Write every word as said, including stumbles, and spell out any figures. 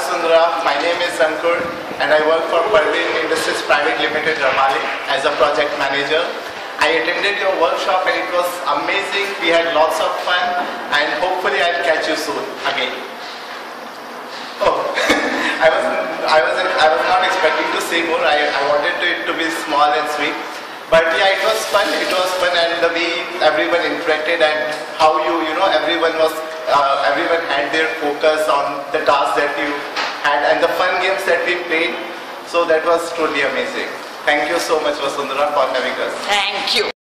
Vasundhara. My name is Ankur and I work for Parveen Industries Private Limited, Ramali as a project manager. I attended your workshop and it was amazing. We had lots of fun and hopefully I'll catch you soon again. Oh, I was I was I was not expecting to say more. I, I wanted it to be small and sweet. But yeah, it was fun. It was fun, and the way everyone interacted and how you, you know, everyone was, uh, everyone had their focus on the task that you had and the fun games that we played. So that was truly amazing. Thank you so much, Vasundhara, for having us. Thank you.